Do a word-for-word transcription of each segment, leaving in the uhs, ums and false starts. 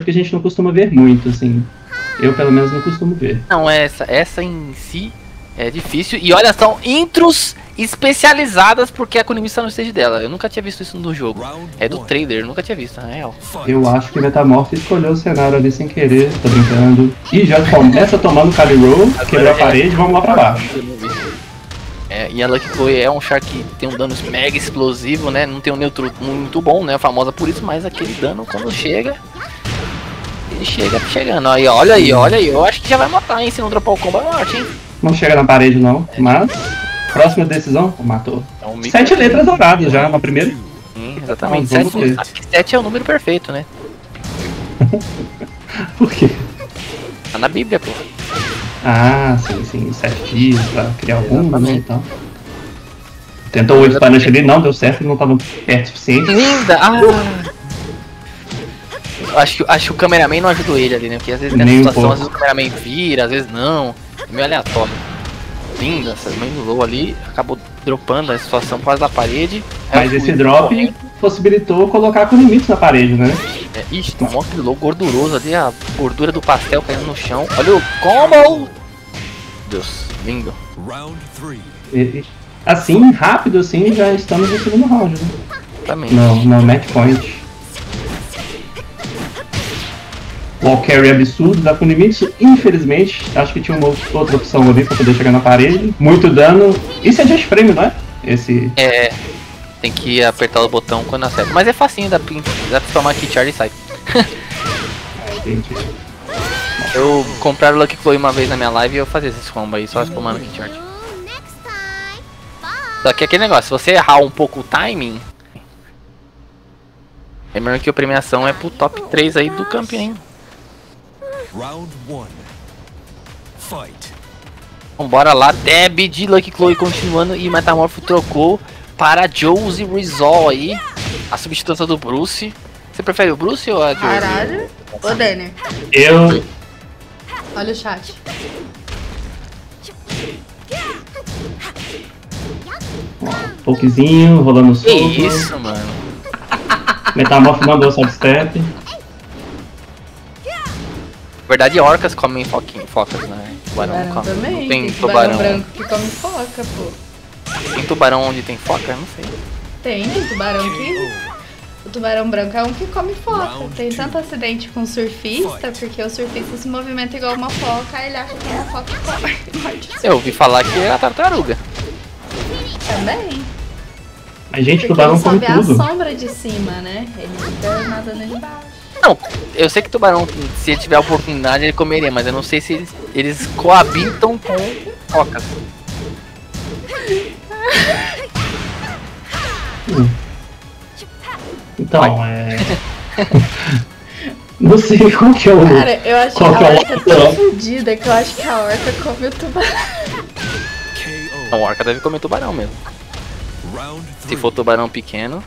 que a gente não costuma ver muito, assim. Eu, pelo menos, não costumo ver. Não, essa, essa em si é difícil. E olha, são intros especializadas porque a Konami está no stage dela. Eu nunca tinha visto isso no jogo. É do trailer, eu nunca tinha visto, na real. Eu acho que Metamorph escolheu o cenário ali sem querer, tô brincando. E já começa tomando Kali Roll, quebrou a parede, vamos lá pra baixo. É, e a Lucky Chloe é um char que tem um dano mega explosivo, né? Não tem um neutro muito bom, né? Famosa por isso, mas aquele dano quando chega... Ele chega chegando. Aí, olha aí, olha aí. Eu acho que já vai matar, hein? Se não dropar o combo, é morte, hein? Não chega na parede, não, mas... Próxima decisão, matou. Então, sete letras douradas já, na primeira. Sim, exatamente. Sete, acho que sete é o número perfeito, né? Por quê? Tá na Bíblia, pô. Ah, sim, sim. Sete dias pra criar algum, né, então. Tentou o Spanish ali, não deu certo, ele não tava perto o suficiente. Linda! Ah! Acho que, acho que o cameraman não ajudou ele ali, né? Porque às vezes nessa Nem situação, um às vezes o cameraman vira, às vezes não. É meio aleatório. Linda, essa mãe do low ali, acabou dropando a situação por causa da parede. Mas esse drop correndo. possibilitou colocar com limites na parede, né? É, ixi, tomou aquele low gorduroso ali, a gordura do pastel caindo no chão. Olha o combo! Deus, lindo. E, assim, rápido assim, já estamos no segundo round, né? Exatamente. No, no match point. Wall carry absurdo da Kunimitsu, infelizmente, acho que tinha uma outra opção ali pra poder chegar na parede. Muito dano. Isso é just frame, não é? Esse... É, tem que apertar o botão quando acerta. Mas é facinho, dá pra, dá pra tomar aqui Charlie e sai. Eu compraram o Lucky Chloe uma vez na minha live e eu fazia esses combos aí, só spamando aqui Charlie. Só que aquele negócio, se você errar um pouco o timing... Lembrando que a premiação é pro top três aí do campeão. Round one. Fight. Então bora lá, Deb de Lucky Chloe continuando e Metamorpho trocou para Josie Rizal aí, a substituição do Bruce. Você prefere o Bruce ou a Josie? Caralho, ô Denner. Eu... Olha o chat. Pokezinho, rolando solto. Que isso, mano. Metamorpho mandou sidestep. Na verdade, orcas comem foquinho, focas, né? Tubarão, Tubarão come. também, Não tem, tem tubarão. tubarão branco que come foca, pô. Tem tubarão onde tem foca? Não sei. Tem, tem tubarão que... O tubarão branco é um que come foca. Tem tanto acidente com o surfista, porque o surfista se movimenta igual uma foca, aí ele acha que é a foca que come. Eu ouvi falar que é a tartaruga. Também. Mas gente, Porque tubarão ele só come vê tudo. a sombra de cima, né? Ele fica nadando de baixo. Não, eu sei que tubarão, se ele tiver a oportunidade, ele comeria, mas eu não sei se eles, eles coabitam com focas. Hum. Então, é... Não sei qual que é o... Cara, eu acho que qual a que é o orca é tão fodida que eu acho que a orca come o tubarão. A orca deve comer tubarão mesmo. Se for tubarão pequeno...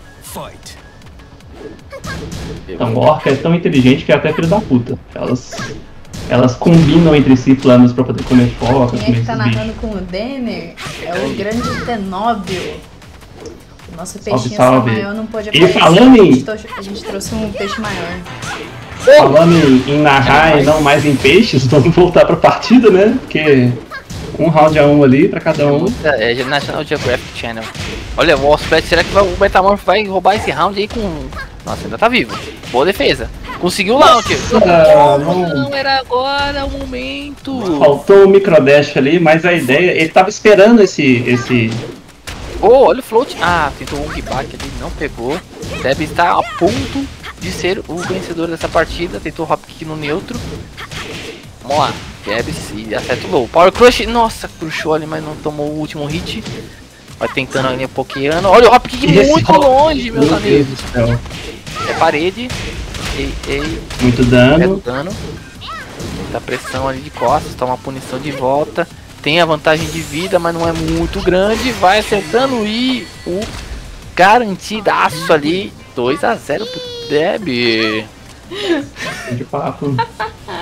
Então, a orca é tão inteligente que é até filho da puta. Elas, elas combinam entre si planos pra poder comer foca, Quem é comer que tá esses narrando bichos. com o Denner é o grande Tenóbio. O nosso peixinho salve. maior não pôde E aparecer. falando A em- gente, trouxe, a gente trouxe um peixe maior. Falando em, em narrar e não mais em peixes, vamos voltar pra partida, né? Porque um round a um ali pra cada um. É, é National Geographic Channel. Olha, o Wall Splat, será que vai, o Metamorph vai roubar esse round aí com... Nossa, ainda tá vivo. Boa defesa. Conseguiu o launch. Ah, não, não. não era agora o momento. Faltou o microdash ali, mas a ideia... Ele tava esperando esse... esse... Oh, olha o float. Ah, tentou um back ali, não pegou. Deb está a ponto de ser o vencedor dessa partida. Tentou hop kick no neutro. Vamos lá. Deb e acerta o low. Power Crush. Nossa, crushou ali, mas não tomou o último hit. Vai tentando ali pokeando. Olha o hop kick Esse muito hop- longe, meus Meu amigos. Deus do céu. É parede. Ei, ei. Muito É dano. dano. Muita pressão ali de costas. Toma a punição de volta. Tem a vantagem de vida, mas não é muito grande. Vai acertando e o garantidaço ali. dois a zero pro Deb. De papo.